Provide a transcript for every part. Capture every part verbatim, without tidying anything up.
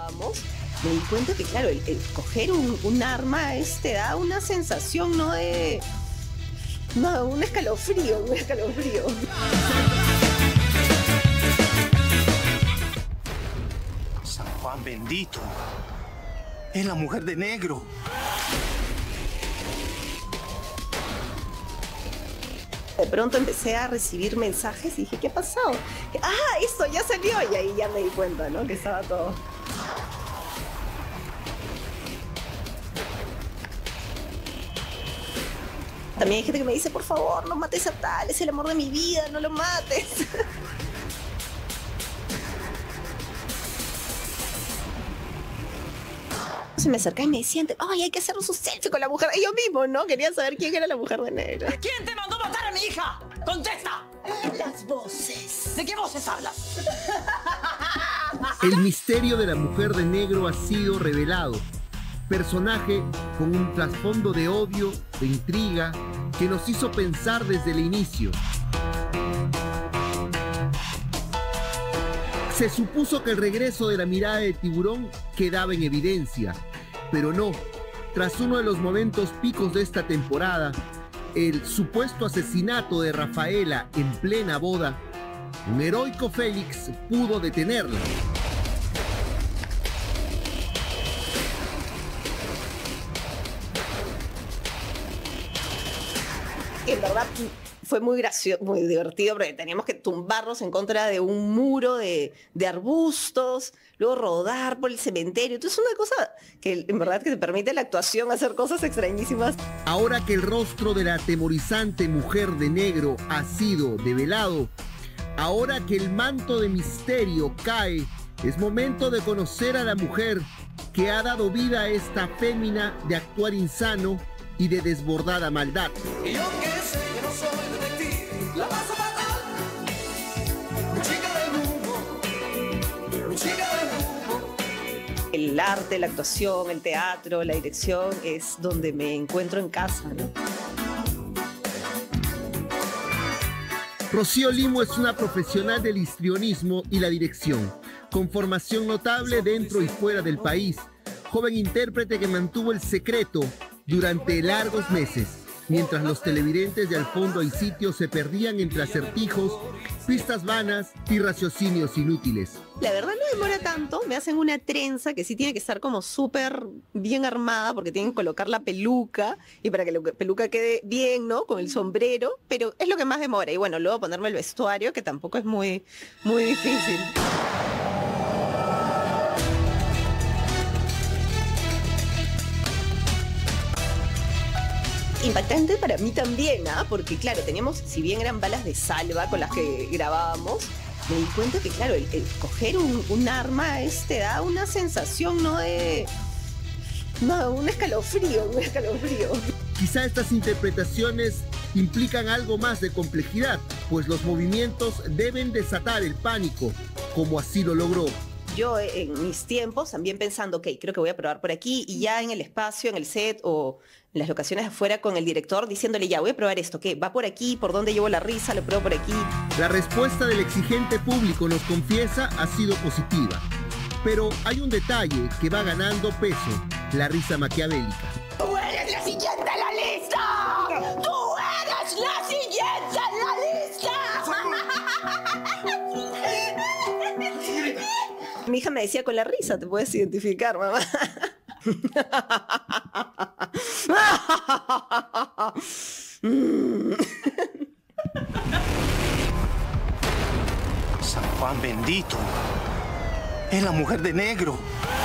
grabábamos, me di cuenta que, claro, el, el coger un, un arma es, te da una sensación, ¿no? De... No, un escalofrío, un escalofrío. San Juan bendito. Es la mujer de negro. De pronto empecé a recibir mensajes y dije, ¿qué ha pasado? Ah, esto ya salió. Y ahí ya me di cuenta, ¿no? Que estaba todo. También hay gente que me dice, por favor, no mates a tal, es el amor de mi vida, no lo mates. Se me acercaba y me decían, ay, hay que hacer un selfie con la mujer. Y yo mismo, ¿no? Quería saber quién era la mujer de negro. ¿Quién te mandó matar a mi hija? ¡Contesta! Las voces. ¿De qué voces hablas? El misterio de la mujer de negro ha sido revelado. Personaje con un trasfondo de odio, de intriga, que nos hizo pensar desde el inicio. Se supuso que el regreso de la mirada de Tiburón quedaba en evidencia, pero no. Tras uno de los momentos picos de esta temporada, el supuesto asesinato de Rafaela en plena boda, un heroico Félix pudo detenerla. En verdad fue muy gracioso, muy divertido, porque teníamos que tumbarnos en contra de un muro de, de arbustos, luego rodar por el cementerio. Entonces es una cosa que en verdad que te permite la actuación hacer cosas extrañísimas. Ahora que el rostro de la atemorizante mujer de negro ha sido develado, ahora que el manto de misterio cae, es momento de conocer a la mujer que ha dado vida a esta fémina de actuar insano y de desbordada maldad. Y yo que sé que no soy detective, la vas a matar. Mi chica del humo, mi chica del humo. El arte, la actuación, el teatro, la dirección es donde me encuentro en casa, ¿no? Rocío Limo es una profesional del histrionismo y la dirección, con formación notable dentro y fuera del país. Joven intérprete que mantuvo el secreto durante largos meses, mientras los televidentes de Al Fondo Hay Sitio se perdían entre acertijos, pistas vanas y raciocinios inútiles. La verdad no demora tanto, me hacen una trenza que sí tiene que estar como súper bien armada porque tienen que colocar la peluca y para que la peluca quede bien, ¿no? Con el sombrero, pero es lo que más demora. Y bueno, luego ponerme el vestuario que tampoco es muy, muy difícil. Impactante para mí también, ¿ah? Porque claro, teníamos, si bien eran balas de salva con las que grabábamos, me di cuenta que claro, el, el coger un, un arma es, te da una sensación, ¿no? De... No, un escalofrío, un escalofrío. Quizá estas interpretaciones implican algo más de complejidad, pues los movimientos deben desatar el pánico, como así lo logró. Yo en mis tiempos también pensando, ok, creo que voy a probar por aquí, y ya en el espacio, en el set o en las locaciones afuera con el director diciéndole, ya voy a probar esto, ¿qué? ¿Va por aquí? ¿Por dónde llevo la risa? ¿Lo pruebo por aquí? La respuesta del exigente público, nos confiesa, ha sido positiva. Pero hay un detalle que va ganando peso, la risa maquiavélica. ¡Tú eres la siguiente en la lista! ¡Tú eres la siguiente en la lista! Mi hija me decía, con la risa te puedes identificar, mamá. San Juan bendito. Es la mujer de negro.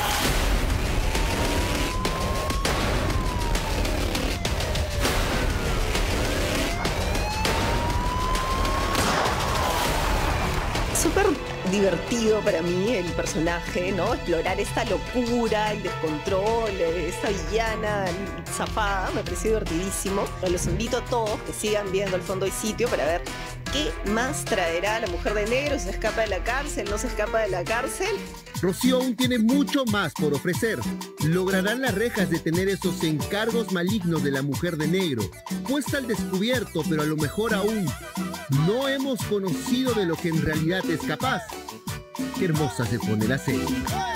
Súper divertido para mí el personaje, ¿no? Explorar esta locura, el descontrol, esta villana zafada, me pareció divertidísimo. Los invito a todos que sigan viendo Al Fondo Hay Sitio para ver qué más traerá la mujer de negro, si se escapa de la cárcel, no se escapa de la cárcel. Rocío aún tiene mucho más por ofrecer. ¿Lograrán las rejas detener esos encargos malignos de la mujer de negro? Puesta al descubierto, pero a lo mejor aún no hemos conocido de lo que en realidad es capaz. Qué hermosa se pone la serie.